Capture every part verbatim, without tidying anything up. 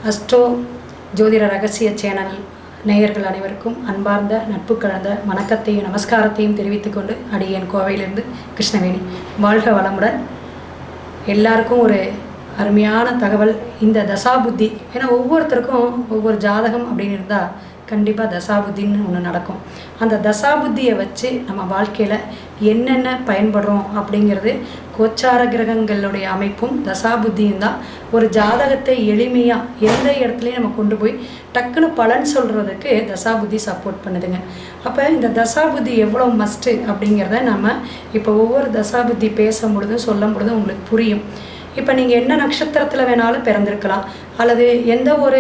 Astro ஜோதிட ரகசிய channel நேயர்கள் அனைவருக்கும் அன்பார்ந்த நட்பு கலந்த வணக்கத்தையும் நமஸ்காரத்தையும் தெரிவித்துக்கொண்டு அடியேன் கோவையிலிருந்து கிருஷ்ணவேணி. வாழ்க வளமுடன். எல்லாருக்கும் ஒரு அருமையான தகவல். இந்த தசாபுத்தி, ஏன்னா ஒவ்வொருத்தருக்கும் ஒவ்வொரு ஜாதகம் அப்படின்னு இருந்தால் கண்டிப்பாக தசாபுத்தின்னு ஒன்று நடக்கும். அந்த தசாபுத்தியை வச்சு நம்ம வாழ்க்கையில் என்னென்ன பயன்படுறோம் அப்படிங்கிறது கோச்சார கிரகங்களுடைய அமைப்பும் தசாபுத்தியும் தான் ஒரு ஜாதகத்தை எளிமையாக எந்த இடத்துலையும் நம்ம கொண்டு போய் டக்குன்னு பலன் சொல்கிறதுக்கு தசாபுத்தி சப்போர்ட் பண்ணுதுங்க. அப்போ இந்த தசாபுத்தி எவ்வளோ மஸ்ட்டு அப்படிங்கிறத நம்ம இப்போ ஒவ்வொரு தசாபுத்தி பேசும் பொழுதும் சொல்லும் பொழுதும் உங்களுக்கு புரியும். இப்போ நீங்கள் என்ன நட்சத்திரத்தில் வேணாலும் பிறந்திருக்கலாம், அல்லது எந்த ஒரு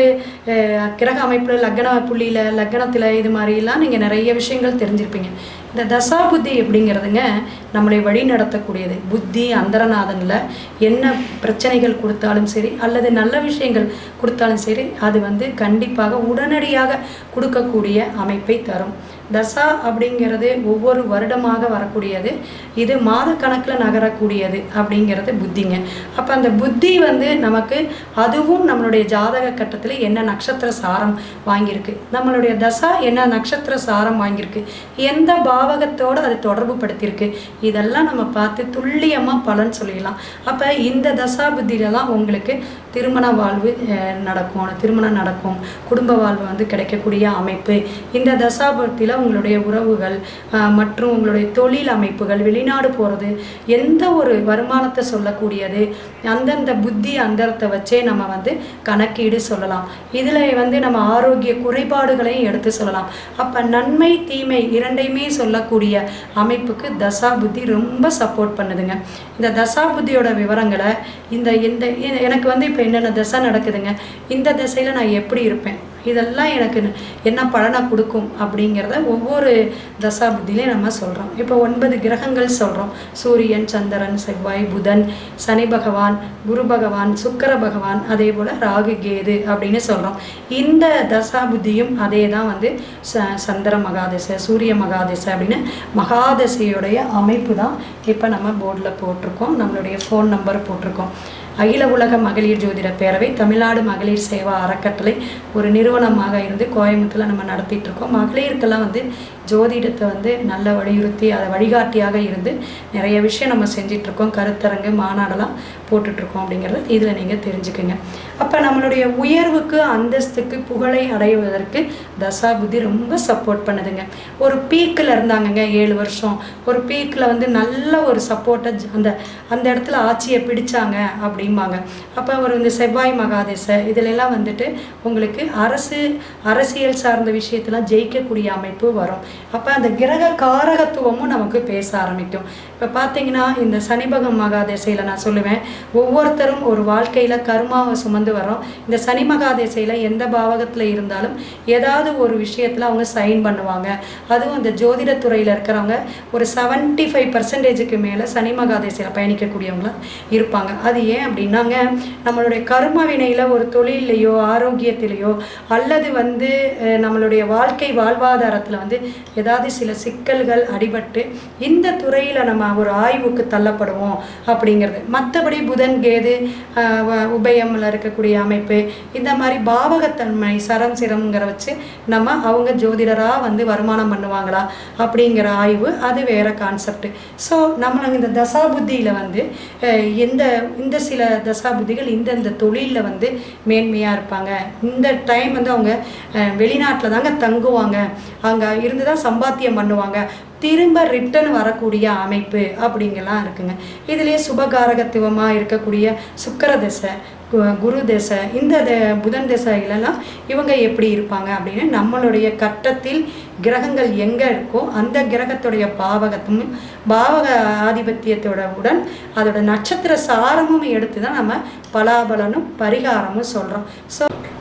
கிரக அமைப்பில் லக்ன புள்ளியில் லக்னத்தில் இது மாதிரிலாம் நீங்கள் நிறைய விஷயங்கள் தெரிஞ்சிருப்பீங்க. இந்த தசாபுத்தி எப்படிங்கிறதுங்க நம்மளை வழி நடத்தக்கூடியது. புத்தி அந்தரநாதனில் என்ன பிரச்சனைகள் கொடுத்தாலும் சரி, அல்லது நல்ல விஷயங்கள் கொடுத்தாலும் சரி, அது வந்து கண்டிப்பாக உடனடியாக கொடுக்கக்கூடிய அமைப்பை தரும். தசா அப்படிங்கிறது ஒவ்வொரு வருடமாக வரக்கூடியது, இது மாத கணக்கில் நகரக்கூடியது அப்படிங்கிறது புத்திங்க. அப்போ அந்த புத்தி வந்து நமக்கு அதுவும் நம்மளுடைய ஜாதக கட்டத்தில் என்ன நட்சத்திர சாரம் வாங்கியிருக்கு, நம்மளுடைய தசா என்ன நட்சத்திர சாரம் வாங்கியிருக்கு, எந்த பாவகத்தோடு அது தொடர்பு படுத்தியிருக்கு, இதெல்லாம் நம்ம பார்த்து துல்லியமாக பலன் சொல்லிடலாம். அப்போ இந்த தசா புத்தியில் தான் உங்களுக்கு திருமண வாழ்வு நடக்கும், திருமணம் நடக்கும், குடும்ப வாழ்வு வந்து கிடைக்கக்கூடிய அமைப்பு. இந்த தசாபுத்தியில் உங்களுடைய உறவுகள் மற்றும் உங்களுடைய தொழில் அமைப்புகள், வெளிநாடு போகிறது, எந்த ஒரு வருமானத்தை சொல்லக்கூடியது, அந்தந்த புத்தி அந்தரத்தை வச்சே நம்ம வந்து கணக்கீடு சொல்லலாம். இதில் வந்து நம்ம ஆரோக்கிய குறைபாடுகளையும் எடுத்து சொல்லலாம். அப்போ நன்மை தீமை இரண்டையுமே சொல்லக்கூடிய அமைப்புக்கு தசா புத்தி ரொம்ப சப்போர்ட் பண்ணுதுங்க. இந்த தசா புத்தியோட விவரங்களை இந்த இந்த எனக்கு வந்து இப்போ என்னென்ன தசை நடக்குதுங்க, இந்த திசையில் நான் எப்படி இருப்பேன், இதெல்லாம் எனக்கு என்ன பலனை கொடுக்கும் அப்படிங்கிறத ஒவ்வொரு தசா புத்திலையும் நம்ம சொல்கிறோம். இப்போ ஒன்பது கிரகங்கள் சொல்கிறோம். சூரியன், சந்திரன், செவ்வாய், புதன், சனி பகவான், குரு பகவான், சுக்கர பகவான், அதே போல் ராகு கேது அப்படின்னு சொல்கிறோம். இந்த தசா புத்தியும் அதே தான் வந்து ச சந்திர மகாதசை, சூரிய மகாதசை அப்படின்னு மகாதசையுடைய அமைப்பு தான் இப்போ நம்ம போர்டில் போட்டிருக்கோம், நம்மளுடைய ஃபோன் நம்பர் போட்டிருக்கோம். அகில உலக மகளிர் ஜோதிட பேரவை தமிழ்நாடு மகளிர் சேவா அறக்கட்டளை ஒரு நிறுவனமாக இருந்து கோயம்புத்தூரில் நம்ம நடத்திட்டு இருக்கோம். மகளிருக்கெல்லாம் வந்து ஜோதிடத்தை வந்து நல்ல வலியுறுத்தி அதை வழிகாட்டியாக இருந்து நிறைய விஷயம் நம்ம செஞ்சிட்ருக்கோம். கருத்தரங்கு மாநாடெல்லாம் போட்டுட்ருக்கோம் அப்படிங்கிறத இதில் நீங்கள் தெரிஞ்சுக்குங்க. அப்போ நம்மளுடைய உயர்வுக்கு அந்தஸ்துக்கு புகழை அடைவதற்கு தசா புத்தி ரொம்ப சப்போர்ட் பண்ணுதுங்க. ஒரு பீக்கில் இருந்தாங்கங்க ஏழு வருஷம், ஒரு பீக்கில் வந்து நல்ல ஒரு சப்போர்ட்டை அந்த அந்த இடத்துல ஆட்சியை பிடிச்சாங்க அப்படிம்பாங்க. அப்போ ஒரு இந்த செவ்வாய் மகாதேசை இதிலெல்லாம் வந்துட்டு உங்களுக்கு அரசு அரசியல் சார்ந்த விஷயத்தெல்லாம் ஜெயிக்கக்கூடிய அமைப்பு வரும். அப்போ அந்த கிரக காரகத்துவமும் நமக்கு பேச ஆரம்பிக்கும். இப்போ பார்த்தீங்கன்னா இந்த சனிபகம் மகாதேசையில் நான் சொல்லுவேன், ஒவ்வொருத்தரும் ஒரு வாழ்க்கையில் கர்மாவை சுமந்து வரோம். இந்த சனி மகாதேசையில் எந்த பாவகத்தில் இருந்தாலும் ஏதாவது ஒரு விஷயத்தில் அவங்க சைன் பண்ணுவாங்க. அதுவும் இந்த ஜோதிடத்துறையில் இருக்கிறவங்க ஒரு செவன்ட்டி ஃபைவ் பர்சன்டேஜுக்கு மேலே சனி மகாதேசையில் பயணிக்கக்கூடியவங்களாம் இருப்பாங்க. அது ஏன் அப்படின்னாங்க, நம்மளுடைய கர்ம வினையில் ஒரு தொழிலையோ ஆரோக்கியத்திலேயோ அல்லது வந்து நம்மளுடைய வாழ்க்கை வாழ்வாதாரத்தில் வந்து ஏதாவது சில சிக்கல்கள் அடிபட்டு இந்த துறையில் நம்ம ஒரு ஆய்வுக்கு தள்ளப்படுவோம் அப்படிங்கிறது. மற்றபடி புதன் கேது உபயமில் இருக்கக்கூடிய அமைப்பு, இந்த மாதிரி பாவகத்தன்மை சரம் சிரம்ங்கிற வச்சு நம்ம அவங்க ஜோதிடராக வந்து வருமானம் பண்ணுவாங்களா அப்படிங்கிற ஆய்வு, அது வேறு கான்செப்ட். ஸோ நம்ம இந்த தசாபுத்தியில் வந்து எந்த இந்த சில தசாபுத்திகள் இந்தந்த தொழிலில் வந்து மேன்மையாக இருப்பாங்க. இந்த டைம் வந்து அவங்க வெளிநாட்டில் தாங்க தங்குவாங்க, அங்கே இருந்து தான் சம்பாத்தியம் பண்ணுவாங்க, திரும்ப ரிட்டர்ன் வரக்கூடிய அமைப்பு அப்படிங்கெல்லாம் இருக்குங்க. இதுலேயே சுபகாரகத்துவமாக இருக்கக்கூடிய சுக்கர தசை, குரு தசை, இந்த புதன் தசைகளெல்லாம் இவங்க எப்படி இருப்பாங்க அப்படின்னு நம்மளுடைய கட்டத்தில் கிரகங்கள் எங்கே இருக்கோ அந்த கிரகத்துடைய பாவகத்தும் பாவக ஆதிபத்தியத்தோட உடன் அதோட நட்சத்திர சாரமும் எடுத்து தான் நம்ம பலாபலனும் பரிகாரமும் சொல்கிறோம். ஸோ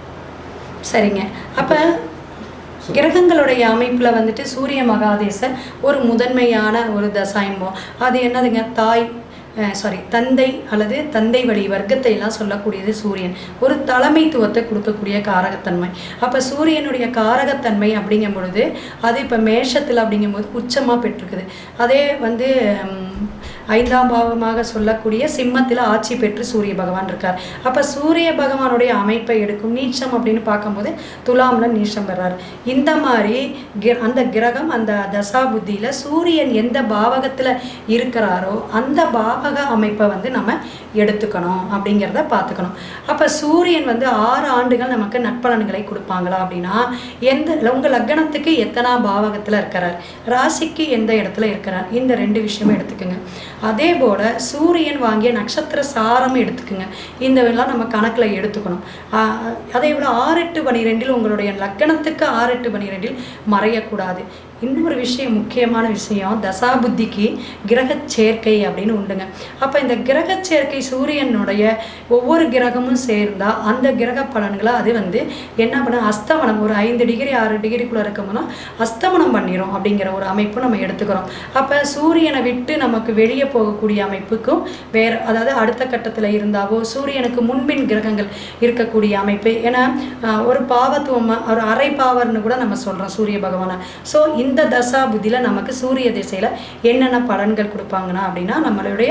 சரிங்க, அப்போ கிரகங்களுடைய அமைப்பில் வந்துட்டு சூரிய மகாதேச ஒரு முதன்மையான ஒரு தசாயம்போம். அது என்னதுங்க, தாய் சாரி தந்தை அல்லது தந்தை வழி வர்க்கத்தை எல்லாம் சொல்லக்கூடியது சூரியன். ஒரு தலைமைத்துவத்தை கொடுக்கக்கூடிய காரகத்தன்மை. அப்போ சூரியனுடைய காரகத்தன்மை அப்படிங்கும் பொழுது அது இப்போ மேஷத்தில் அப்படிங்கும்போது உச்சமாக பெற்றிருக்குது. அதே வந்து ஐந்தாம் பாவமாக சொல்லக்கூடிய சிம்மத்தில் ஆட்சி பெற்று சூரிய பகவான் இருக்கார். அப்போ சூரிய பகவானுடைய அமைப்பை எடுக்கும். நீச்சம் அப்படின்னு பார்க்கும்போது துலாம்ல நீச்சம் பெறார். இந்த மாதிரி அந்த கிரகம் அந்த தசா புத்தியில் சூரியன் எந்த பாவகத்தில் இருக்கிறாரோ அந்த பாவக அமைப்பை வந்து நம்ம எடுத்துக்கணும் அப்படிங்கிறத பார்த்துக்கணும். அப்போ சூரியன் வந்து ஆறு ஆண்டுகள் நமக்கு நற்பலன்களை கொடுப்பாங்களா அப்படின்னா, எந்த உங்கள் லக்னத்துக்கு எத்தனா பாவகத்தில் இருக்கிறார், ராசிக்கு எந்த இடத்துல இருக்கிறார், இந்த ரெண்டு விஷயமும் எடுத்துக்கோங்க. அதே போல் சூரியன் வாங்கிய நட்சத்திர சாரம் எடுத்துக்கோங்க. இந்த எல்லாம் நம்ம கணக்கில் எடுத்துக்கணும். அதே போல் ஆறு எட்டு பனிரெண்டில் உங்களுடைய லக்னத்துக்கு ஆறு எட்டு பனிரெண்டில் மறையக்கூடாது. இன்னொரு விஷயம், முக்கியமான விஷயம், தசாபுத்திக்கு கிரக சேர்க்கை அப்படின்னு உண்டுங்க. அப்போ இந்த கிரக சேர்க்கை சூரியனுடைய ஒவ்வொரு கிரகமும் சேர்ந்தால் அந்த கிரக பலன்களை அது வந்து என்ன பண்ண அஸ்தமனம் ஒரு ஐந்து டிகிரி ஆறு டிகிரிக்குள்ளே இருக்கோம்னா அஸ்தமனம் பண்ணிடும் அப்படிங்கிற ஒரு அமைப்பு நம்ம எடுத்துக்கிறோம். அப்போ சூரியனை விட்டு நமக்கு வெளியே போகக்கூடிய அமைப்புக்கும் வேறு, அதாவது அடுத்த கட்டத்தில் இருந்தாவோ சூரியனுக்கு முன்பின் கிரகங்கள் இருக்கக்கூடிய அமைப்பு. ஏன்னா ஒரு பாவத்துவம், ஒரு அரை பாவர்னு கூட நம்ம சொல்கிறோம் சூரிய பகவானை. ஸோ இந்த தசா புத்தியில் நமக்கு சூரிய திசையில் என்னென்ன பலன்கள் கொடுப்பாங்கன்னா அப்படின்னா, நம்மளுடைய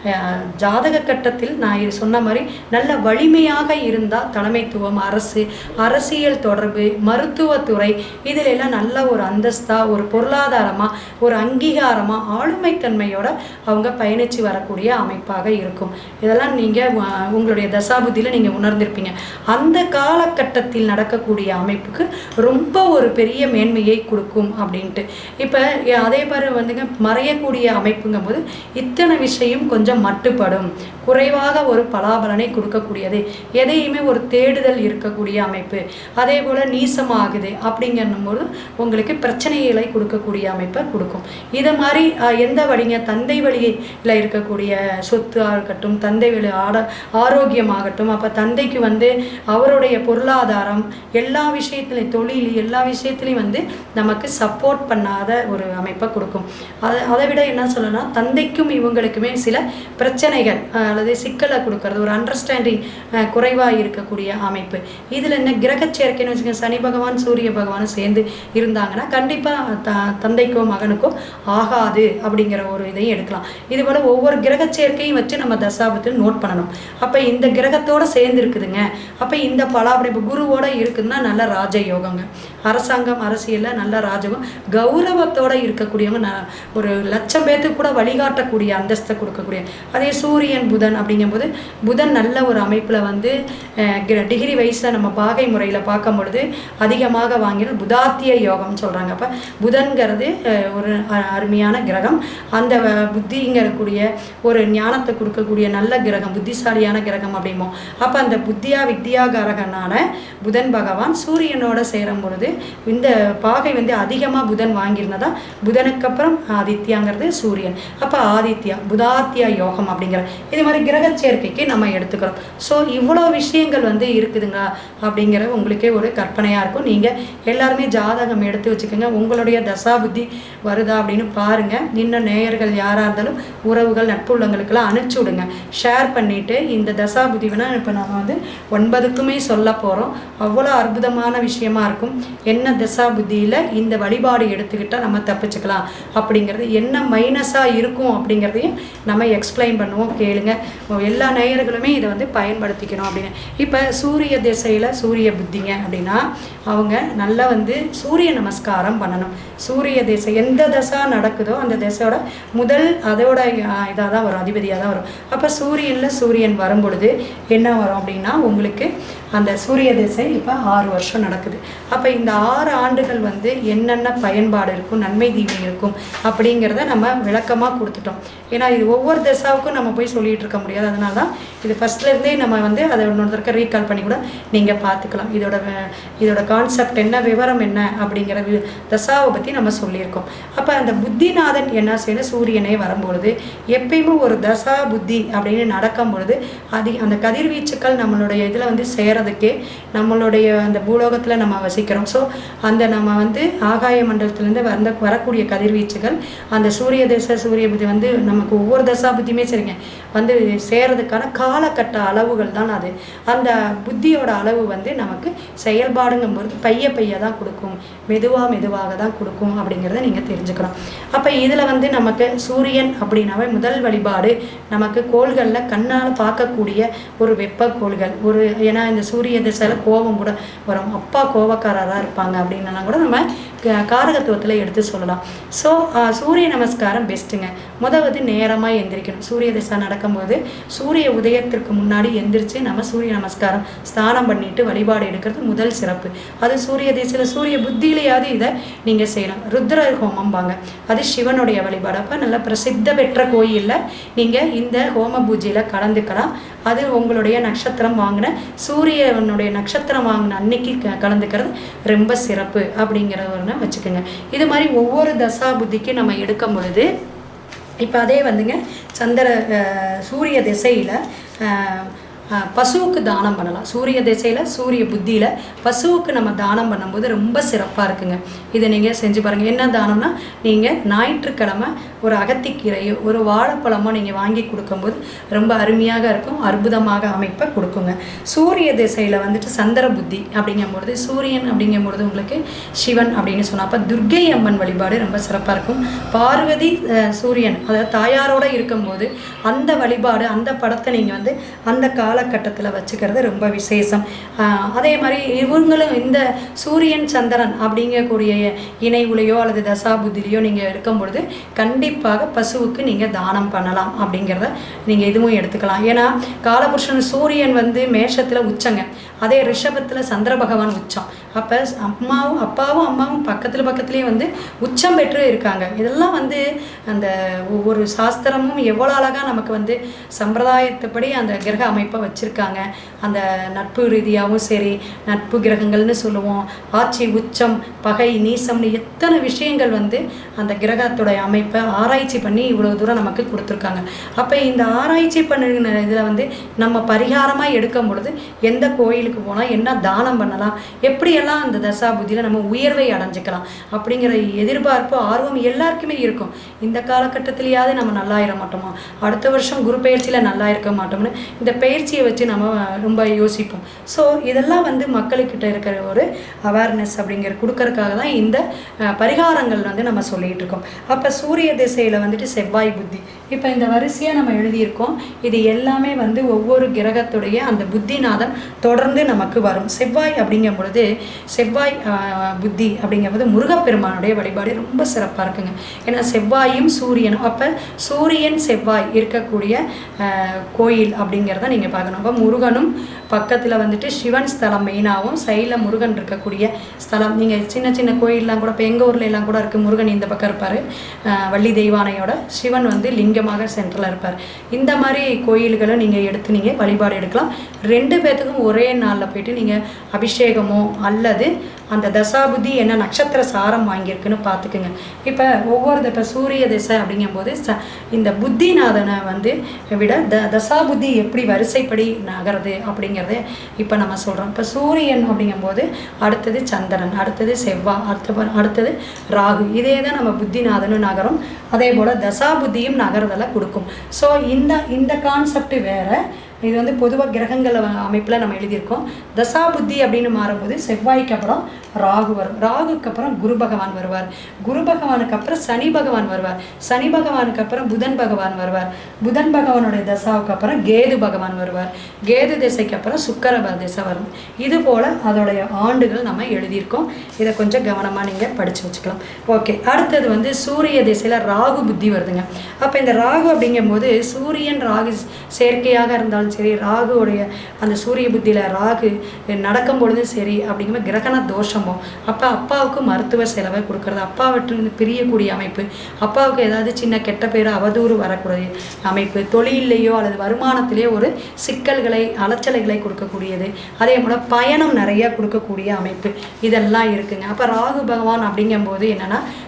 ஜாதக கட்டத்தில் நான் இது சொன்ன மாதிரி நல்ல வலிமையாக இருந்தால் தலைமைத்துவம், அரசு, அரசியல் தொடர்பு, மருத்துவத்துறை, இதில் எல்லாம் நல்ல ஒரு அந்தஸ்தா, ஒரு பொருளாதாரமாக, ஒரு அங்கீகாரமாக, ஆளுமைத்தன்மையோட அவங்க பயணித்து வரக்கூடிய அமைப்பாக இருக்கும். இதெல்லாம் நீங்கள் உங்களுடைய தசாபுத்தியில் நீங்கள் உணர்ந்திருப்பீங்க. அந்த காலகட்டத்தில் நடக்கக்கூடிய அமைப்புக்கு ரொம்ப ஒரு பெரிய மேன்மையை கொடுக்கும் அப்படின்ட்டு. இப்போ அதே மாதிரி வந்துங்க மறையக்கூடிய அமைப்புங்கும் போது இத்தனை விஷயம் கொஞ்சம் மட்டுப்படும், குறைவாக ஒரு பலாபலனை கொடுக்கக்கூடியது, எதையுமே ஒரு தேடுதல் இருக்கக்கூடிய அமைப்பு. அதே போல் நீசமாகுது அப்படிங்கும்போது உங்களுக்கு பிரச்சனைகளை கொடுக்கக்கூடிய அமைப்பை கொடுக்கும். இதை மாதிரி எந்த வழிங்க தந்தை வழியில் இருக்கக்கூடிய சொத்து ஆகட்டும், தந்தை வழி ஆட ஆரோக்கியமாகட்டும், அப்போ தந்தைக்கு வந்து அவருடைய பொருளாதாரம் எல்லா விஷயத்துலையும், தொழில் எல்லா விஷயத்துலையும் வந்து நமக்கு சப்போர்ட் பண்ணாத ஒரு அமைப்பை கொடுக்கும். அதை அதை விட என்ன சொல்லலாம், தந்தைக்கும் இவங்களுக்குமே சில பிரச்சனைகள் அல்லது சிக்கலை கொடுக்கறது, ஒரு அண்டர்ஸ்டாண்டிங் குறைவாக இருக்கக்கூடிய அமைப்பு. இதில் என்ன கிரக சேர்க்கைன்னு வச்சுக்கோங்க, சனி பகவான் சூரிய பகவானும் சேர்ந்து இருந்தாங்கன்னா கண்டிப்பாக த தந்தைக்கோ மகனுக்கோ ஆகாது அப்படிங்கிற ஒரு இதையும் எடுக்கலாம். இதுபோல் ஒவ்வொரு கிரக சேர்க்கையும் வச்சு நம்ம தசாபத்தில் நோட் பண்ணணும். அப்போ இந்த கிரகத்தோடு சேர்ந்து இருக்குதுங்க, அப்போ இந்த பலாபடி இப்போ குருவோடு இருக்குதுன்னா நல்ல ராஜயோகங்க, அரசாங்கம் அரசியலில் நல்ல ராஜகம், கௌரவத்தோடு இருக்கக்கூடியவங்க ந ஒரு லட்சம் பேர்த்துக்கு கூட வழிகாட்டக்கூடிய அந்தஸ்தை கொடுக்கக்கூடிய. அதே சூரியன் புதன் அப்படிங்கும்போது புதன் நல்ல ஒரு அமைப்பில் வந்து டிகிரி வைஸை நம்ம பாகை முறையில் பார்க்கும் பொழுது அதிகமாக வாங்கின புதாத்திய யோகம்னு சொல்கிறாங்க. அப்போ புதன்கிறது ஒரு அருமையான கிரகம், அந்த புத்திங்கிறக்கூடிய ஒரு ஞானத்தை கொடுக்கக்கூடிய நல்ல கிரகம், புத்திசாலியான கிரகம் அப்படிமோ. அப்போ அந்த புத்தியா வித்யாகாரகனான புதன் பகவான் சூரியனோட சேரும் பொழுது இந்த பாகை வந்து அதிகமாக புதன் வாங்கியிருந்ததா, புதனுக்கு அப்புறம் ஆதித்யாங்கிறது சூரியன். அப்போ ஆதித்யா புதாத்தியா யோகம் அப்படிங்கிற இது மாதிரி கிரக சேர்க்கைக்கு நம்ம எடுத்துக்கிறோம். ஸோ இவ்வளோ விஷயங்கள் வந்து இருக்குதுங்க அப்படிங்கிற உங்களுக்கே ஒரு கற்பனையாக இருக்கும். நீங்கள் எல்லாருமே ஜாதகம் எடுத்து வச்சுக்கோங்க, உங்களுடைய தசா புத்தி வருதா அப்படின்னு பாருங்கள். இன்னும் நேயர்கள் யாராக இருந்தாலும் உறவுகள் நட்புள்ளங்களுக்கெல்லாம் அனுப்பிச்சி விடுங்க, ஷேர் பண்ணிவிட்டு. இந்த தசா புத்தி வேணால் இப்போ நம்ம வந்து ஒன்பதுக்குமே சொல்ல போகிறோம். அவ்வளோ அற்புதமான விஷயமா இருக்கும். என்ன தசா புத்தியில் இந்த வழிபாடு எடுத்துக்கிட்டால் நம்ம தப்பிச்சுக்கலாம் அப்படிங்கிறது, என்ன மைனஸாக இருக்கும் அப்படிங்கிறதையும் நம்ம எக்ஸ்பிளைன் பண்ணுவோம், கேளுங்க. எல்லா நேயர்களுமே இதை வந்து பயன்படுத்திக்கணும் அப்படின்னு. இப்போ சூரிய திசையில் சூரிய புத்திங்க அப்படின்னா அவங்க நல்லா வந்து சூரிய நமஸ்காரம் பண்ணணும். சூரிய திசை எந்த தசா நடக்குதோ அந்த திசையோட முதல் அதோட இதாக தான் வரும், அதிபதியாக தான் வரும். அப்போ சூரியனில் சூரியன் வரும் பொழுது என்ன வரும் அப்படின்னா உங்களுக்கு அந்த சூரிய திசை இப்போ ஆறு வருஷம் நடக்குது. அப்போ இந்த ஆறு ஆண்டுகள் வந்து என்னென்ன பயன்பாடு இருக்கும், நன்மை தீமை இருக்கும் அப்படிங்கிறத நம்ம விளக்கமாக கொடுத்துட்டோம். ஏன்னா இது ஒவ்வொரு திசாவுக்கும் நம்ம போய் சொல்லிகிட்டு இருக்க முடியாது. அதனால தான் இது ஃபஸ்ட்லேருந்தே நம்ம வந்து அதை இன்னொருத்தருக்கு ரீகால் பண்ணி கூட நீங்கள் பார்த்துக்கலாம். இதோட இதோட கான்செப்ட் என்ன, விவரம் என்ன அப்படிங்கிற தசாவை பற்றி நம்ம சொல்லியிருக்கோம். அப்போ அந்த புத்திநாதன் என்ன செய்யணும், சூரியனே வரும்பொழுது எப்பயுமே ஒரு தசா புத்தி அப்படின்னு நடக்கும் பொழுது அது அந்த கதிர்வீச்சுக்கள் நம்மளுடைய இதில் வந்து சேர சேர்றதுக்கு நம்மளுடைய அந்த பூலோகத்தில் நம்ம வசிக்கிறோம். ஸோ அந்த நம்ம வந்து ஆகாய மண்டலத்திலேருந்து வந்த வரக்கூடிய கதிர்வீச்சுகள் அந்த சூரிய தசை சூரிய புத்தி வந்து நமக்கு ஒவ்வொரு தசா புத்தியுமே சரிங்க வந்து சேர்றதுக்கான காலகட்ட அளவுகள் தான் அது. அந்த புத்தியோட அளவு வந்து நமக்கு செயல்பாடுங்கும்போது பைய பைய தான் கொடுக்கும், மெதுவாக மெதுவாக தான் கொடுக்கும் அப்படிங்கிறத நீங்கள் தெரிஞ்சுக்கணும். அப்போ இதில் வந்து நமக்கு சூரியன் அப்படின்னாவே முதல் வழிபாடு நமக்கு கோள்களில் கண்ணால் பார்க்கக்கூடிய ஒரு வெப்ப கோள்கள் ஒரு ஏன்னா இந்த சூரிய திசையில் கோபம் கூட வரும், அப்பா கோபக்காரராக இருப்பாங்க அப்படின்னா கூட நம்ம காரகத்துவத்தில் எடுத்து சொல்லலாம். ஸோ சூரிய நமஸ்காரம் பெஸ்ட்டுங்க. முதவது நேரமாக எந்திரிக்கணும். சூரிய திசை நடக்கும்போது சூரிய உதயத்திற்கு முன்னாடி எந்திரிச்சு நம்ம சூரிய நமஸ்காரம் ஸ்நானம் பண்ணிட்டு வழிபாடு எடுக்கிறது முதல் சிறப்பு. அது சூரிய திசையில் சூரிய புத்தியிலையாவது இதை நீங்கள் செய்யலாம். ருத்ர ஹோமம்பாங்க, அது சிவனுடைய வழிபாடு. அப்போ நல்ல பிரசித்த பெற்ற கோயிலில் நீங்கள் இந்த ஹோம பூஜையில் கலந்துக்கலாம். அது உங்களுடைய நட்சத்திரம் வாங்கின சூரியனுடைய நட்சத்திரம் வாங்கின அன்னைக்கு க கலந்துக்கிறது ரொம்ப சிறப்பு அப்படிங்கிறவரை வச்சுக்கோங்க. இது மாதிரி ஒவ்வொரு தசா புத்திக்கு நம்ம எடுக்கும் பொழுது இப்போ அதே வந்துங்க சந்திர சூரிய திசையில் பசுவுக்கு தானம் பண்ணலாம். சூரிய திசையில் சூரிய புத்தியில் பசுவுக்கு நம்ம தானம் பண்ணும்போது ரொம்ப சிறப்பாக இருக்குங்க. இதை நீங்கள் செஞ்சு பாருங்கள். என்ன தானம்னா நீங்கள் ஞாயிற்றுக்கிழமை ஒரு அகத்திக்கீரையோ ஒரு வாழைப்பழமோ நீங்கள் வாங்கி கொடுக்கும்போது ரொம்ப அருமையாக இருக்கும், அற்புதமாக அமைப்பை கொடுக்குங்க. சூரிய திசையில் வந்துட்டு சந்திர புத்தி அப்படிங்கும்பொழுது சூரியன் அப்படிங்கும்பொழுது உங்களுக்கு சிவன் அப்படின்னு சொன்னால் அப்போ துர்க்கை அம்மன் வழிபாடு ரொம்ப சிறப்பாக இருக்கும். பார்வதி சூரியன் அதாவது தாயாரோடு இருக்கும்போது அந்த வழிபாடு அந்த படத்தை நீங்கள் வந்து அந்த கால காலகட்டத்தில் வச்சுக்கிறது ரொம்ப விசேஷம். அதே மாதிரி இவங்களும் இந்த சூரியன் சந்திரன் அப்படிங்கக்கூடிய இணைவுலையோ அல்லது தசாபுத்திலையோ நீங்கள் இருக்கும் பொழுது கண்டிப்பாக பசுவுக்கு நீங்கள் தானம் பண்ணலாம் அப்படிங்கிறத நீங்கள் இதுவும் எடுத்துக்கலாம். ஏன்னா காலபுருஷன் சூரியன் வந்து மேஷத்தில் உச்சங்க, அதே ரிஷபத்தில் சந்திர பகவான் உச்சம். அப்போ அம்மாவும் அப்பாவும் அம்மாவும் பக்கத்தில் பக்கத்துலேயே வந்து உச்சம் பெற்று இருக்காங்க. இதெல்லாம் வந்து அந்த ஒவ்வொரு சாஸ்திரமும் எவ்வளோ அழகாக நமக்கு வந்து சம்பிரதாயத்தைப்படி அந்த கிரக அமைப்பை வச்சுருக்காங்க. அந்த நட்பு ரீதியாகவும் சரி, நட்பு கிரகங்கள்னு சொல்லுவோம், ஆட்சி உச்சம் பகை நீசம்னு எத்தனை விஷயங்கள் வந்து அந்த கிரகத்துடைய அமைப்பை ஆராய்ச்சி பண்ணி இவ்வளோ தூரம் நமக்கு கொடுத்துருக்காங்க. அப்போ இந்த ஆராய்ச்சி பண்ணின இதில் வந்து நம்ம பரிகாரமாக எடுக்கும் பொழுது எந்த கோயிலுக்கு போனால் என்ன தானம் பண்ணலாம், எப்படியெல்லாம் அந்த தசா புத்தியில் நம்ம உயர்வை அடைஞ்சிக்கலாம் அப்படிங்கிற எதிர்பார்ப்பு ஆர்வம் எல்லாருக்குமே இருக்கும். இந்த காலகட்டத்திலேயாவது நம்ம நல்லா இருக்க மாட்டோமா, அடுத்த வருஷம் குரு பயிற்சியில் நல்லா இருக்க மாட்டோம்னு இந்த பயிற்சியை வச்சு நம்ம ரொம்ப யோசிப்போம். ஸோ இதெல்லாம் வந்து மக்களுக்கிட்ட இருக்கிற ஒரு அவேர்னஸ் அப்படிங்கிற கொடுக்கறதுக்காக தான் இந்த பரிகாரங்கள் வந்து நம்ம சொல்லிகிட்டு இருக்கோம். அப்போ சூரிய திசையில் வந்துட்டு செவ்வாய் புத்தி இப்போ இந்த வரிசையாக நம்ம எழுதியிருக்கோம். இது எல்லாமே வந்து ஒவ்வொரு கிரகத்துடைய அந்த புத்திநாதன் தொடர்ந்து நமக்கு வரும். செவ்வாய் அப்படிங்கும் பொழுது செவ்வாய் புத்தி அப்படிங்கும்போது முருகப்பெருமானுடைய வழிபாடு ரொம்ப சிறப்பாக இருக்குங்க. ஏன்னா செவ்வாயும் சூரியனும் அப்போ சூரியன் செவ்வாய் இருக்கக்கூடிய கோயில் அப்படிங்கிறத நீங்கள் பார்க்கணும். அப்போ முருகனும் பக்கத்தில் வந்துட்டு சிவன் ஸ்தலம் மெயினாகவும் சைடில் முருகன் இருக்கக்கூடிய ஸ்தலம். நீங்கள் சின்ன சின்ன கோயிலெலாம் கூட இப்போ எங்கள் ஊரில் எல்லாம் கூட இருக்குது. முருகன் இந்த பக்கம் இருப்பார், வள்ளி தெய்வானையோட, சிவன் வந்து லிங்கமாக சென்டரில் இருப்பார். இந்த மாதிரி கோயில்களை நீங்கள் எடுத்து நீங்கள் வழிபாடு எடுக்கலாம். ரெண்டு பேர்த்துக்கும் ஒரே நாளில் போயிட்டு நீங்கள் அபிஷேகமோ அல்லது அந்த தசாபுத்தி என்ன நட்சத்திர சாரம் வாங்கியிருக்குன்னு பார்த்துக்குங்க. இப்போ ஒவ்வொரு இப்போ சூரிய திசை அப்படிங்கும்போது ச இந்த புத்திநாதனை வந்து விட த தசாபுத்தி எப்படி வரிசைப்படி நகருது அப்படிங்கிறத இப்போ நம்ம சொல்கிறோம். இப்போ சூரியன் அப்படிங்கும்போது அடுத்தது சந்திரன், அடுத்தது செவ்வாய், அடுத்த அடுத்தது ராகு. இதே தான் நம்ம புத்திநாதனும் நகரும். அதே போல் தசாபுத்தியும் நகரதெல்லாம் கொடுக்கும். ஸோ இந்த இந்த கான்செப்ட் வேறு. இது வந்து பொதுவாக கிரகங்கள் அமைப்பில் நம்ம எழுதியிருக்கோம். தசாபுத்தி அப்படின்னு மாறும்போது செவ்வாய்க்கு அப்புறம் ராகு வரும், ராகுக்கு அப்புறம் குரு பகவான் வருவார், குரு பகவானுக்கு அப்புறம் சனி பகவான் வருவார், சனி பகவானுக்கு அப்புறம் புதன் பகவான் வருவார், புதன் பகவானுடைய தசாவுக்கு அப்புறம் கேது பகவான் வருவார், கேது திசைக்கு அப்புறம் சுக்கிர திசை வரும். இது போல் அதோடைய ஆண்டுகள் நம்ம எழுதியிருக்கோம். இதை கொஞ்சம் கவனமாக நீங்கள் படித்து வச்சுக்கலாம். ஓகே, அடுத்தது வந்து சூரிய திசையில் ராகு புத்தி வருதுங்க. அப்போ இந்த ராகு அப்படிங்கும்போது சூரியன் ராகு செயற்கையாக இருந்தாலும் சரி, ராகுடைய அந்த சூரிய புத்தியில் ராகு நடக்கும் பொழுதும் சரி அப்படிங்கும்போது கிரகண தோஷமோ அப்போ அப்பாவுக்கு மருத்துவ செலவை கொடுக்கறது, அப்பாவற்றிலிருந்து பிரியக்கூடிய அமைப்பு, அப்பாவுக்கு ஏதாவது சின்ன கெட்ட பேர் அவதூறு வரக்கூடிய அமைப்பு, தொழிலையோ அல்லது வருமானத்திலேயோ ஒரு சிக்கல்களை அலைச்சலைகளை கொடுக்கக்கூடியது, அதே போல் பயணம் நிறையா கொடுக்கக்கூடிய அமைப்பு, இதெல்லாம் இருக்குங்க. அப்போ ராகு பகவான் அப்படிங்கும்போது என்னென்னா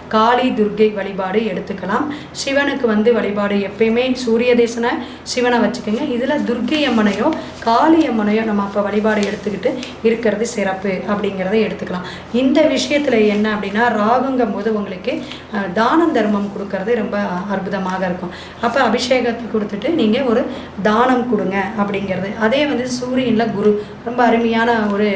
காளி துர்க்கை வழிபாடு எடுத்துக்கலாம். சிவனுக்கு வந்து வழிபாடு எப்பயுமே சூரிய தேசன சிவனை வச்சுக்கோங்க. இதில் துர்க்கை அம்மனையோ காளி அம்மனையோ நம்ம அப்போ வழிபாடு எடுத்துக்கிட்டு இருக்கிறது சிறப்பு அப்படிங்கிறத எடுத்துக்கலாம். இந்த விஷயத்தில் என்ன அப்படின்னா ராகுங்கும் போது உங்களுக்கு தானம் தர்மம் கொடுக்கறது ரொம்ப அற்புதமாக இருக்கும். அப்போ அபிஷேகத்தை கொடுத்துட்டு நீங்கள் ஒரு தானம் கொடுங்க அப்படிங்கிறது. அதே வந்து சூரியனில் குரு ரொம்ப அருமையான ஒரு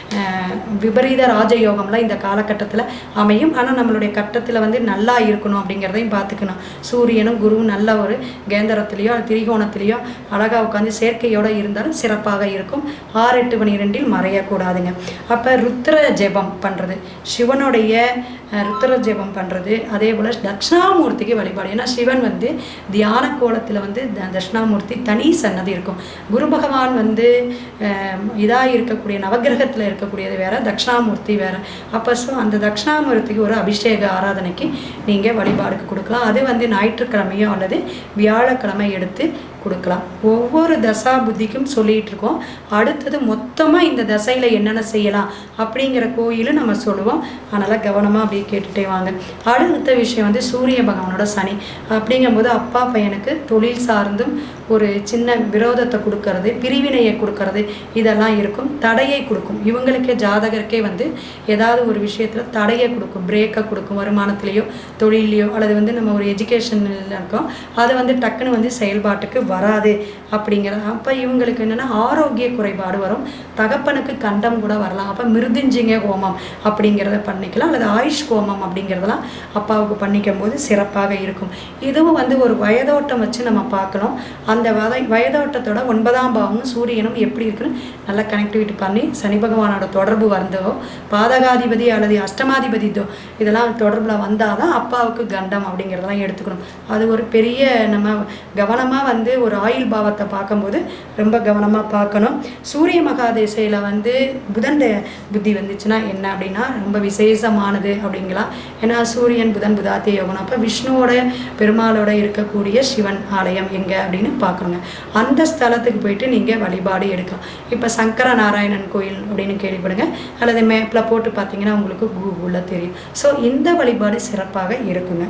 விபரீத ராஜயோகம்லாம் இந்த காலகட்டத்தில் அமையும். ஆனால் நம்மளுடைய கட்டத்தில் வந்து நல்லா இருக்கணும் அப்படிங்கிறதையும் பார்த்துக்கணும். சூரியனும் குருவும் நல்ல ஒரு கேந்திரத்திலேயோ திரிகோணத்திலேயோ அழகாக உட்காந்து சேர்க்கையோடு இருந்தாலும் சிறப்பாக இருக்கும். ஆறு எட்டு பன்னிரெண்டில் மறையக்கூடாதுங்க. அப்போ ருத்ர ஜெபம் பண்ணுறது, சிவனுடைய ருத்ர ஜெபம் பண்ணுறது, அதே போல் தட்சிணாமூர்த்திக்கு வழிபாடு. ஏன்னா சிவன் வந்து தியான கோலத்தில் வந்து தட்சிணாமூர்த்தி தனி சன்னதி இருக்கும். குரு பகவான் வந்து இதாக இருக்கக்கூடிய நவகிரகத்தில் இருக்கக்கூடியது வேறு, தட்சிணாமூர்த்தி வேறு. அப்போ ஸோ அந்த தட்சிணாமூர்த்திக்கு ஒரு அபிஷேக ஆராதனைக்கு நீங்கள் வழிபாடுக்கு கொடுக்கலாம். அது வந்து ஞாயிற்றுக்கிழமையோ அல்லது வியாழக்கிழமை எடுத்து கொடுக்கலாம். ஒவ்வொரு தசா புத்திக்கும் சொல்லிகிட்டு இருக்கோம். அடுத்தது மொத்தமாக இந்த தசையில் என்னென்ன செய்யலாம் அப்படிங்கிற கோயிலும் நம்ம சொல்லுவோம். அதனால் கவனமாக அப்படியே கேட்டுகிட்டே வாங்க. அடுத்த விஷயம் வந்து சூரிய பகவானோட சனி அப்படிங்கும்போது அப்பா பையனுக்கு தொழில் சார்ந்தும் ஒரு சின்ன விரோதத்தை கொடுக்கறது, பிரிவினையை கொடுக்கறது, இதெல்லாம் இருக்கும். தடையை கொடுக்கும். இவங்களுக்கே ஜாதகருக்கே வந்து ஏதாவது ஒரு விஷயத்தில் தடையை கொடுக்கும், பிரேக்கை கொடுக்கும். வருமானத்துலேயோ தொழிலையோ அல்லது வந்து நம்ம ஒரு எஜுகேஷனில் இருக்கோம், அதை வந்து டக்குன்னு வந்து செயல்பாட்டுக்கு வராது அப்படிங்கிறது. அப்போ இவங்களுக்கு என்னென்னா ஆரோக்கிய குறைபாடு வரும். தகப்பனுக்கு கண்டம் கூட வரலாம். அப்போ மிருதுஞ்சிங்க ஹோமம் அப்படிங்கிறத பண்ணிக்கலாம், அல்லது ஆயுஷ் ஹோமம் அப்படிங்கிறதெல்லாம் அப்பாவுக்கு பண்ணிக்கும் போது சிறப்பாக இருக்கும். இதுவும் வந்து ஒரு வயதோட்டம் வச்சு நம்ம பார்க்கணும். அந்த வய வயதோட்டத்தோட ஒன்பதாம் பாவமும் சூரியனும் எப்படி இருக்குன்னு நல்லா கனெக்டிவிட்டி பண்ணி சனி பகவானோட தொடர்பு வந்தோ, பாதகாதிபதி அல்லது அஷ்டமாதிபதிதோ இதெல்லாம் தொடர்பில் வந்தால் தான் அப்பாவுக்கு கண்டம் அப்படிங்கிறதெல்லாம் எடுத்துக்கணும். அது ஒரு பெரிய நம்ம கவனமாக வந்து ஒரு ஆயுள் பாவத்தை பார்க்கும்போது ரொம்ப கவனமாக பார்க்கணும். சூரிய மகாதேசையில் வந்து புதன் புத்தி வந்துச்சுன்னா என்ன அப்படின்னா ரொம்ப விசேஷமானது அப்படிங்கலாம். ஏன்னா சூரியன் புதன் புதாத்திய யோகம். அப்போ விஷ்ணுவோட பெருமாளோட இருக்கக்கூடிய சிவன் ஆலயம் எங்கே அப்படின்னு பார்க்கணுங்க. அந்த ஸ்தலத்துக்கு போயிட்டு நீங்கள் வழிபாடு எடுக்கலாம். இப்போ சங்கர நாராயணன் கோயில் அப்படின்னு கேள்விப்படுங்க, அல்லது மேப்பில் போட்டு பார்த்தீங்கன்னா உங்களுக்கு கூகுளில் தெரியும். ஸோ இந்த வழிபாடு சிறப்பாக இருக்குங்க.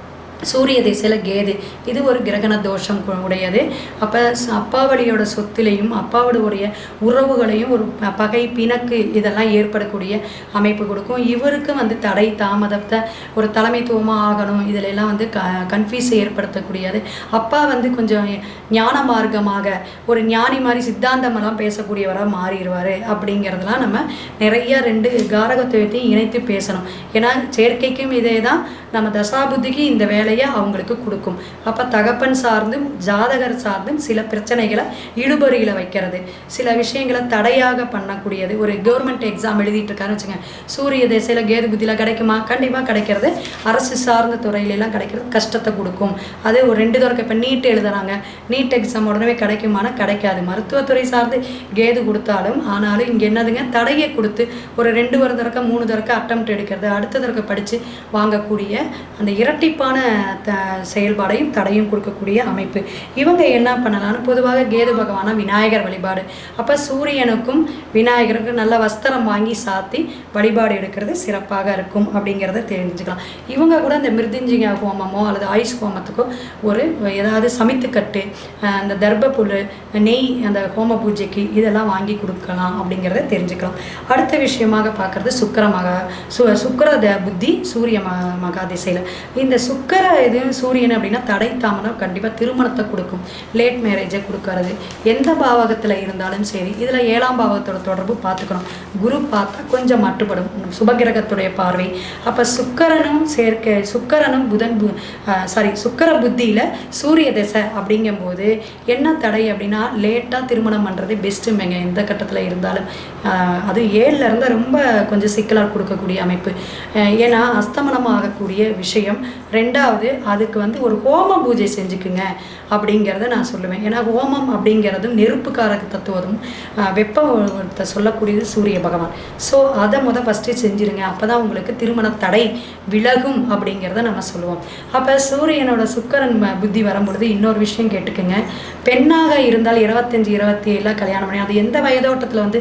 சூரிய திசையில் கேது, இது ஒரு கிரகண தோஷம் உடையது. அப்போ அப்பாவளியோட சொத்துலையும் அப்பாவுடைய உறவுகளையும் ஒரு பகை பிணக்கு இதெல்லாம் ஏற்படக்கூடிய அமைப்பு கொடுக்கும். இவருக்கு வந்து தடை தாமதத்தை ஒரு தலைமைத்துவமாக ஆகணும், இதில் எல்லாம் வந்து க கன்ஃபியூஸ் ஏற்படுத்தக்கூடியது. அப்பா வந்து கொஞ்சம் ஞான மார்க்கமாக ஒரு ஞானி மாதிரி சித்தாந்தமெல்லாம் பேசக்கூடியவராக மாறிடுவார் அப்படிங்கிறதுலாம் நம்ம நிறைய ரெண்டு காரகத்துவத்தையும் இணைத்து பேசணும். ஏன்னா செயற்கைக்கும் இதே தான், நம்ம தசாபுத்திக்கு இந்த வேலையை அவங்களுக்கு கொடுக்கும். அப்போ தகப்பன் சார்ந்தும் ஜாதகர் சார்ந்தும் சில பிரச்சனைகளை இழுபறியில் வைக்கிறது, சில விஷயங்களை தடையாக பண்ணக்கூடியது. ஒரு கவர்மெண்ட் எக்ஸாம் எழுதிட்டு இருக்காருன்னு வச்சுங்க, சூரிய திசையில் கேது புத்தியில் கிடைக்குமா? கண்டிப்பாக கிடைக்கிறது. அரசு சார்ந்த துறையிலெல்லாம் கிடைக்கிறது கஷ்டத்தை கொடுக்கும். அது ஒரு ரெண்டு தடவை இப்போ நீட் எழுதுறாங்க, நீட் எக்ஸாம் உடனே கிடைக்குமானா கிடைக்காது. மருத்துவத்துறை சார்ந்து கேது கொடுத்தாலும் ஆனாலும் இங்கே என்னதுங்க தடையை கொடுத்து ஒரு ரெண்டு ஒரு தடவை மூணு தடவை அட்டம்ப்ட் எடுக்கிறது, அடுத்த தடவை படித்து வாங்கக்கூடிய அந்த இரட்டிப்பான த செயல்பாடையும் தடையும் கொடுக்கக்கூடிய அமைப்பு. இவங்க என்ன பண்ணலாம்னு பொதுவாக கேது பகவானா விநாயகர் வழிபாடு. அப்போ சூரியனுக்கும் விநாயகருக்கும் நல்ல வஸ்திரம் வாங்கி சாத்தி வழிபாடு எடுக்கிறது சிறப்பாக இருக்கும் அப்படிங்கிறத தெரிஞ்சுக்கலாம். இவங்க கூட இந்த மிருதுஞ்சிங்க ஹோமமோ அல்லது ஆயுஷ் ஹோமத்துக்கோ ஒரு ஏதாவது சமைத்துக்கட்டு, அந்த தர்ப புல், நெய், அந்த ஹோம பூஜைக்கு இதெல்லாம் வாங்கி கொடுக்கலாம் அப்படிங்கிறத தெரிஞ்சுக்கலாம். அடுத்த விஷயமாக பார்க்குறது சுக்கர மகா சு சுக்கர புத்தி சூரிய ம மகா திசையில். இந்த சுக்கர இது சூரியன் அப்படின்னா தடை தாமதம், கண்டிப்பாக திருமணத்தை கொடுக்கும், லேட் மேரேஜை கொடுக்கறது. எந்த பாவகத்தில் இருந்தாலும் சரி, இதில் ஏழாம் பாவகத்தோட தொடர்பு பார்த்துக்கணும். குரு பார்த்தா கொஞ்சம் மட்டுப்படும், சுபகிரகத்துடைய பார்வை. அப்போ சுக்கரனும் சேர்க்க சுக்கரனும் புதன் பு சாரி சுக்கர புத்தியில் சூரிய திசை அப்படிங்கும்போது என்ன தடை அப்படின்னா லேட்டாக திருமணம் பண்ணுறது பெஸ்ட்டுமேங்க. எந்த கட்டத்தில் இருந்தாலும் அது ஏழில் இருந்தால் ரொம்ப கொஞ்சம் சிக்கலாக கொடுக்கக்கூடிய அமைப்பு. ஏன்னா அஸ்தமனம் ஆகக்கூடிய விஷயம். ரெண்டாவது அதுக்கு வந்து ஒரு ஹோம பூஜை செஞ்சுக்குங்க அப்படிங்கிறத நான் சொல்லுவேன். ஏன்னா ஹோமம் அப்படிங்கிறதும் நெருப்புக்காரக தத்துவதும் வெப்பத்தை சொல்லக்கூடியது சூரிய பகவான். ஸோ அதை முதல் ஃபஸ்ட்டு செஞ்சுருங்க, அப்போ தான் உங்களுக்கு திருமண தடை விலகும் அப்படிங்கிறத நம்ம சொல்லுவோம். அப்போ சூரியனோட சுக்கரன் புத்தி வரும்பொழுது இன்னொரு விஷயம் கேட்டுக்குங்க. பெண்ணாக இருந்தால் இருபத்தஞ்சி இருபத்தி ஏழில் கல்யாணம் பண்ணி அது எந்த வயதோட்டத்தில் வந்து நம்ம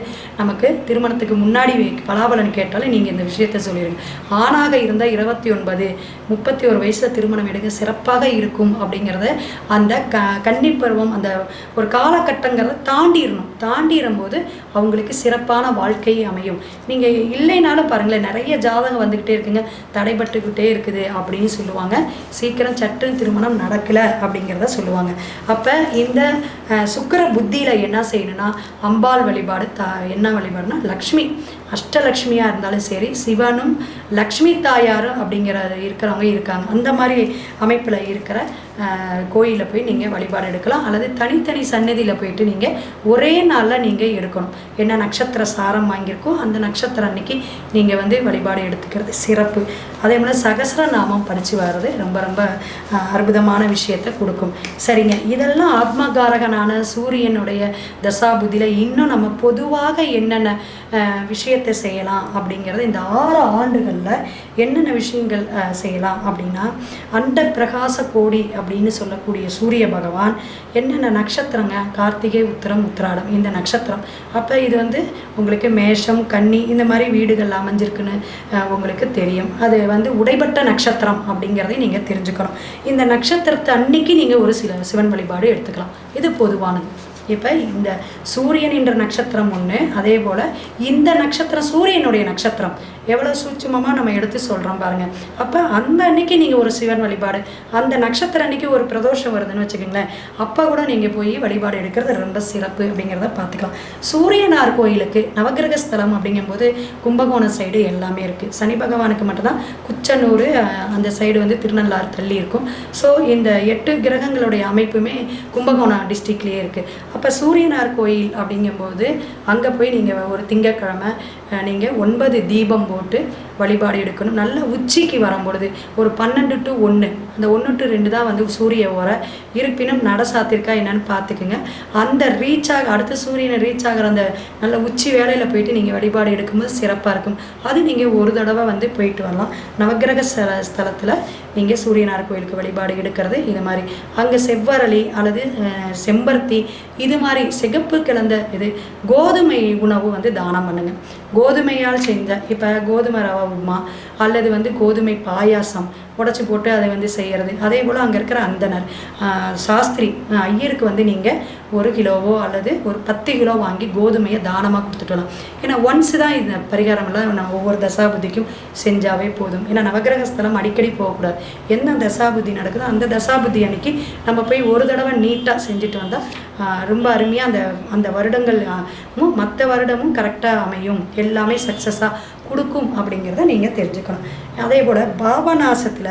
நமக்கு திருமணத்துக்கு முன்னாடி பலாபலன் கேட்டாலும் நீங்கள் இந்த விஷயத்தை சொல்லிடுங்க. ஆணாக இருந்தால் இருபத்தி ஒன்பது முப்பத்தி ஒரு வயசில் திருமணம் எடுங்க, சிறப்பாக இருக்கும் அப்படிங்கிறத அந்த க கன்னி பருவம் அந்த ஒரு காலகட்டங்கிறத தாண்டிடணும். தாண்டிடும்போது அவங்களுக்கு சிறப்பான வாழ்க்கை அமையும். நீங்கள் இல்லைனாலும் பாருங்களேன், நிறைய ஜாதகம் வந்துக்கிட்டே இருக்குங்க, தடைபட்டுக்கிட்டே இருக்குது அப்படின்னு சொல்லுவாங்க. சீக்கிரம் சற்று திருமணம் நடக்கலை அப்படிங்கிறத சொல்லுவாங்க. அப்போ இந்த சுக்கிர புத்தியில் என்ன செய்யணும்னா அம்பாள் வழிபாடு. த என்ன வழிபாடுனா லக்ஷ்மி அஷ்டலக்ஷ்மியாக இருந்தாலும் சரி, சிவனும் லக்ஷ்மி தாயாரும் அப்படிங்கிற இருக்கிறவங்க இருக்காங்க. அந்த மாதிரி அமைப்பில் இருக்கிற கோயிலில் போய் நீங்கள் வழிபாடு எடுக்கலாம். அல்லது தனித்தனி சன்னதியில் போயிட்டு நீங்கள் ஒரே நாளில் நீங்கள் எடுக்கணும். என்ன நட்சத்திர சாரம் வாங்கியிருக்கோ அந்த நட்சத்திரம் அன்னைக்கு நீங்கள் வந்து வழிபாடு எடுத்துக்கிறது சிறப்பு. அதே போல் சகஸ்ரநாமம் படித்து வர்றது ரொம்ப ரொம்ப அற்புதமான விஷயத்தை கொடுக்கும். சரிங்க, இதெல்லாம் ஆத்மகாரகனான சூரியனுடைய தசாபுதியில் இன்னும் நம்ம பொதுவாக என்னென்ன விஷயத்தை செய்யலாம் அப்படிங்கிறது இந்த ஆறு ஆண்டுகளில் என்னென்ன விஷயங்கள் செய்யலாம் அப்படின்னா, அண்ட பிரகாச கோடி அப்படின்னு சொல்லக்கூடிய சூரிய பகவான் என்னென்ன நட்சத்திரங்க, கார்த்திகை உத்திரம் உத்திராடம் இந்த நட்சத்திரம். அப்போ இது வந்து உங்களுக்கு மேஷம் கன்னி இந்த மாதிரி வீடுகள் அமைஞ்சிருக்குன்னு உங்களுக்கு தெரியும். அது வந்து உடைபட்ட நட்சத்திரம் அப்படிங்கிறதையும் நீங்கள் தெரிஞ்சுக்கணும். இந்த நட்சத்திரத்தை அன்னைக்கு நீங்கள் ஒரு சில சிவன் வழிபாடு எடுத்துக்கலாம். இது பொதுவானது. இப்போ இந்த சூரியன் என்ற நட்சத்திரம் ஒன்று, அதே போல் இந்த நட்சத்திரம் சூரியனுடைய நட்சத்திரம் எவ்வளோ சூட்சமமாக நம்ம எடுத்து சொல்கிறோம் பாருங்கள். அப்போ அந்த அன்னைக்கு நீங்கள் ஒரு சிவன் வழிபாடு, அந்த நட்சத்திரம் அன்னைக்கு ஒரு பிரதோஷம் வருதுன்னு வச்சுக்கோங்களேன், அப்போ கூட நீங்கள் போய் வழிபாடு எடுக்கிறது ரொம்ப சிறப்பு அப்படிங்கிறத பார்த்துக்கலாம். சூரியனார் கோயிலுக்கு நவகிரக ஸ்தலம் அப்படிங்கும்போது கும்பகோணம் சைடு எல்லாமே இருக்குது. சனி பகவானுக்கு மட்டும்தான் குச்சனூர் அந்த சைடு வந்து திருநள்ளாறு தள்ளி இருக்கும். ஸோ இந்த எட்டு கிரகங்களுடைய அமைப்புமே கும்பகோணம் டிஸ்ட்ரிக்ட்லேயே இருக்குது. அப்போ சூரியனார் கோயில் அப்படிங்கும்போது அங்கே போய் நீங்கள் ஒரு திங்கக்கிழமை நீங்கள் ஒன்பது தீபம் போட்டு வழிபாடு எடுக்கணும். நல்ல உச்சிக்கு வரும்பொழுது ஒரு பன்னெண்டு டு ஒன்று, அந்த ஒன்று டு ரெண்டு தான் வந்து சூரிய ஓர, இருப்பினும் நட சாத்திருக்கா என்னன்னு பார்த்துக்குங்க. அந்த ரீச் ஆக அடுத்த சூரியனை ரீச் ஆகிற அந்த நல்ல உச்சி வேலையில் போயிட்டு நீங்கள் வழிபாடு எடுக்கும்போது சிறப்பாக இருக்கும். அது நீங்கள் ஒரு தடவை வந்து போயிட்டு வரலாம். நவகிரக ஸ்தல ஸ்தலத்தில் நீங்கள் சூரியனார் கோயிலுக்கு வழிபாடு எடுக்கிறது இது மாதிரி. அங்கே செவ்வரளி அல்லது செம்பருத்தி இது மாதிரி சிகப்பு கிழந்த இது கோதுமை உணவு வந்து தானம் பண்ணுங்க. கோதுமையால் செஞ்ச இப்போ கோதுமை ரவா உப்புமா அல்லது வந்து கோதுமை பாயாசம் உடச்சி போட்டு அதை வந்து செய்கிறது. அதே போல் அங்கே இருக்கிற அந்தனர் சாஸ்திரி ஐயருக்கு வந்து நீங்கள் ஒரு கிலோவோ அல்லது ஒரு பத்து கிலோ வாங்கி கோதுமையை தானமாக கொடுத்துட்டு வரலாம். ஏன்னா ஒன்ஸு தான் இந்த பரிகாரமெல்லாம் நம்ம ஒவ்வொரு தசாபுதிக்கும் செஞ்சாவே போதும். ஏன்னா நவகிரக ஸ்தலம் அடிக்கடி போகக்கூடாது. என்ன தசாபுதி நடக்குதோ அந்த தசாபுதி அன்னைக்கு நம்ம போய் ஒரு தடவை நீட்டாக செஞ்சுட்டு வந்தால் ரொம்ப அருமையாக அந்த அந்த வருடங்கள் மற்ற வருடமும் கரெக்டாக அமையும், எல்லாமே சக்ஸஸாக கொடுக்கும் அப்படிங்கிறத நீங்கள் தெரிஞ்சுக்கணும். அதே போல் பாபநாசத்தில்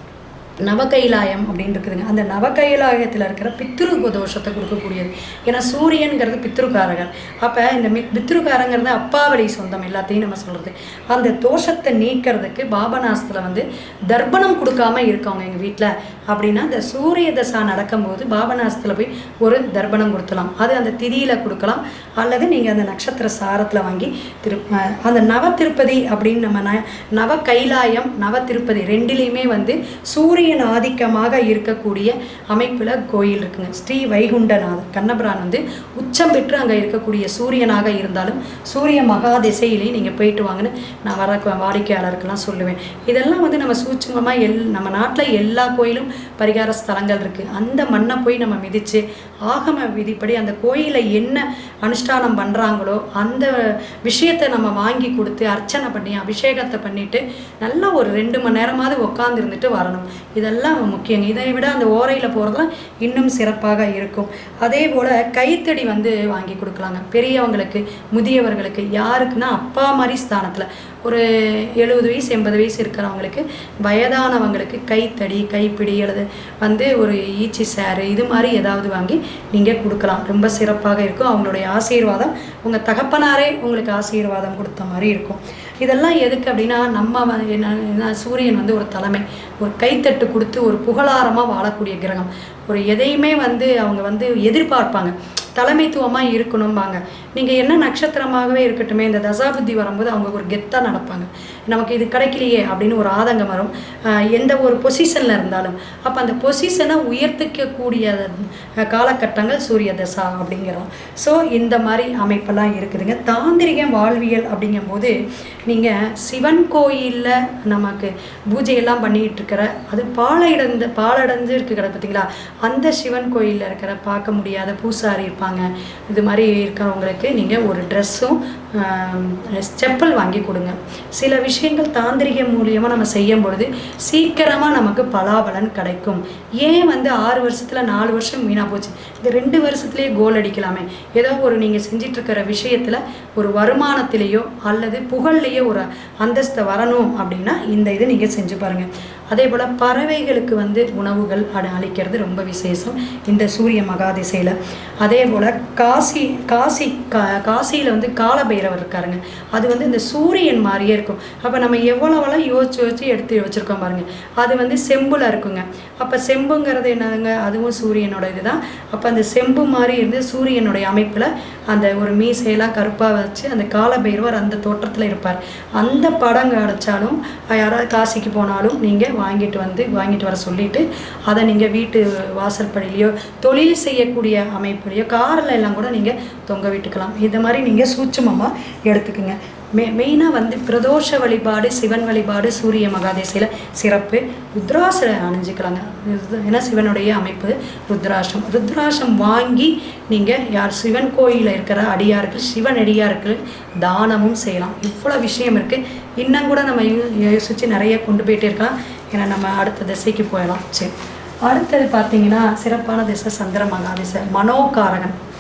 நவகைலாயம் அப்படின்னு இருக்குதுங்க. அந்த நவகைலாயத்தில் இருக்கிற பித்ரு தோஷத்தை கொடுக்கக்கூடியது. ஏன்னா சூரியனுங்கிறது பித்ருக்காரகர். அப்போ இந்த மி பித்ருக்காரங்கிறது அப்பாவளி சொந்தம் எல்லாத்தையும் நம்ம சொல்கிறது. அந்த தோஷத்தை நீக்கிறதுக்கு பாபநாசத்தில் வந்து தர்ப்பணம் கொடுக்காம இருக்கவங்க எங்கள் வீட்டில் அப்படின்னா இந்த சூரிய தசா நடக்கும்போது பாபநாசத்தில் போய் ஒரு தர்ப்பணம் கொடுத்துலாம். அது அந்த திதியில் கொடுக்கலாம் அல்லது நீங்கள் அந்த நட்சத்திர சாரத்தில் வாங்கி திரு அந்த நவ திருப்பதி அப்படின்னு நம்ம ந நவ கைலாயம் நவ திருப்பதி ரெண்டுலேயுமே வந்து சூரிய ஆதிக்கமாக இருக்கக்கூடிய அமைப்பில் கோயில் இருக்குங்க. ஸ்ரீ வைகுண்டநாதர் கண்ணபிரான் வந்து உச்சம் பெற்று அங்கே இருக்கக்கூடிய சூரியனாக இருந்தாலும் சூரிய மகா திசையிலேயே நீங்கள் போயிட்டு வாங்கன்னு நான் வர வாடிக்கையாளருக்கெல்லாம் சொல்லுவேன். இதெல்லாம் வந்து நம்ம சூட்சமமாக எல் நம்ம நாட்டில் எல்லா கோயிலும் பரிகார ஸ்தலங்கள் இருக்குது. அந்த மண்ணை போய் நம்ம மிதித்து ஆகம விதிப்படி அந்த கோயிலை என்ன அனுஷ்டானம் பண்ணுறாங்களோ அந்த விஷயத்தை நம்ம வாங்கி கொடுத்து அர்ச்சனை பண்ணி அபிஷேகத்தை பண்ணிவிட்டு நல்லா ஒரு ரெண்டு மணி நேரமாவது உட்காந்து இருந்துட்டு வரணும். இதெல்லாம் முக்கியம். இதை விட அந்த ஓரையில் போகிறதுலாம் இன்னும் சிறப்பாக இருக்கும். அதே போல் கைத்தடி வந்து வாங்கி கொடுக்கலாங்க பெரியவங்களுக்கு முதியவர்களுக்கு. யாருக்குன்னா அப்பா மாதிரி ஸ்தானத்தில் ஒரு எழுபது வயசு எண்பது வயசு இருக்கிறவங்களுக்கு வயதானவங்களுக்கு கைத்தடி கைப்பிடி அல்லது வந்து ஒரு ஈச்சி சேரு இது மாதிரி ஏதாவது வாங்கி நீங்கள் கொடுக்கலாம். ரொம்ப சிறப்பாக இருக்கும். அவங்களுடைய ஆசீர்வாதம் உங்கள் தகப்பனாரே உங்களுக்கு ஆசீர்வாதம் கொடுத்த மாதிரி இருக்கும். இதெல்லாம் எதுக்கு அப்படின்னா நம்ம என்ன சூரியன் வந்து ஒரு தலைமை, ஒரு கைத்தட்டு கொடுத்து ஒரு புகழாரமாக வாழக்கூடிய கிரகம். ஒரு எதையுமே வந்து அவங்க வந்து எதிர்பார்ப்பாங்க, தலைமைத்துவமாக இருக்கணும்பாங்க. நீங்கள் என்ன நட்சத்திரமாகவே இருக்கட்டுமே இந்த தசாபுத்தி வரும்போது அவங்க ஒரு கெத்தாக நடப்பாங்க. நமக்கு இது கிடைக்கலையே அப்படின்னு ஒரு ஆதங்கம் வரும். எந்த ஒரு பொசிஷனில் இருந்தாலும் அப்போ அந்த பொசிஷனை உயர்த்திக்கக்கூடிய காலகட்டங்கள் சூரிய தசா அப்படிங்கிறோம். ஸோ இந்த மாதிரி அமைப்பெல்லாம் இருக்குதுங்க. தாந்திரிக வாழ்வியல் அப்படிங்கும்போது நீங்கள் சிவன் கோயிலில் நமக்கு பூஜையெல்லாம் பண்ணிகிட்டு இருக்கிற அது பாலடைந்து பாலடைஞ்சு இருக்கிற பார்த்தீங்களா, அந்த சிவன் கோயிலில் இருக்கிற பார்க்க முடியாத பூசாரி இருப்பாங்க. இது மாதிரி இருக்கிறவங்களுக்கு நீங்கள் ஒரு ட்ரெஸ்ஸும் செப்பல் வாங்கி கொடுங்க. சில விஷயங்கள் தாந்திரிக மூலியமாக நம்ம செய்யும் பொழுது சீக்கிரமாக நமக்கு பலாபலன் கிடைக்கும். ஏன் வந்து ஆறு வருஷத்தில் நாலு வருஷம் வீணாக போச்சு, இந்த ரெண்டு வருஷத்துலேயே கோல் அடிக்கலாமே. ஏதோ ஒரு நீங்கள் செஞ்சிட்ருக்கிற விஷயத்தில் ஒரு வருமானத்திலேயோ அல்லது புகழ்லேயோ ஒரு அந்தஸ்தை வரணும் அப்படின்னா இந்த இது நீங்கள் செஞ்சு பாருங்கள். அதே போல் பறவைகளுக்கு வந்து உணவுகள் அட அளிக்கிறது ரொம்ப விசேஷம் இந்த சூரிய மகாதிசையில். அதே போல் காசி காசி கா காசியில் வந்து காலபைரவர் இருக்காருங்க. அது வந்து இந்த சூரியன் மாதிரியே இருக்கும். அப்போ நம்ம எவ்வளோவெல்லாம் யோசிச்சு யோசிச்சு எடுத்து வச்சுருக்கோம் பாருங்கள். அது வந்து செம்பில் இருக்குங்க. அப்போ செம்புங்கிறது என்னதுங்க, அதுவும் சூரியனோட இது தான். அப்போ அந்த செம்பு மாதிரி இருந்து சூரியனுடைய அமைப்பில் அந்த ஒரு மீசையெல்லாம் கருப்பாக வச்சு அந்த காலபைரவர் அந்த தோற்றத்தில் இருப்பார். அந்த படம் கிடச்சாலும் யாராவது காசிக்கு போனாலும் நீங்கள் வாங்கிட்டு வந்து வாங்கிட்டு வர சொல்லிவிட்டு அதை நீங்கள் வீட்டு வாசற்படியிலையோ தொழில் செய்யக்கூடிய அமைப்புலையோ காரில் எல்லாம் கூட நீங்கள் தொங்க விட்டுக்கலாம். இந்த மாதிரி நீங்கள் சூட்சமமாக எடுத்துக்குங்க. மெ மெயினாக வந்து பிரதோஷ வழிபாடு, சிவன் வழிபாடு சூரிய மகாதேசையில் சிறப்பு. ருத்ராசம் அணிஞ்சிக்கலாங்க. ஏன்னா சிவனுடைய அமைப்பு ருத்ராட்சம். ருத்ராட்சம் வாங்கி நீங்கள் யார் சிவன் கோயிலில் இருக்கிற அடியார்கள் சிவன் அடியார்கள் தானமும் செய்யலாம். இவ்வளோ விஷயம் இருக்குது. இன்னும் கூட நம்ம யூ யோசித்து நிறைய கொண்டு போயிட்டே இருக்கலாம். ஏன்னா நம்ம அடுத்த திசைக்கு போயிடலாம். சரி, அடுத்தது பார்த்தீங்கன்னா சிறப்பான திசை சந்திர மகாதிசை, மனோகாரகன்.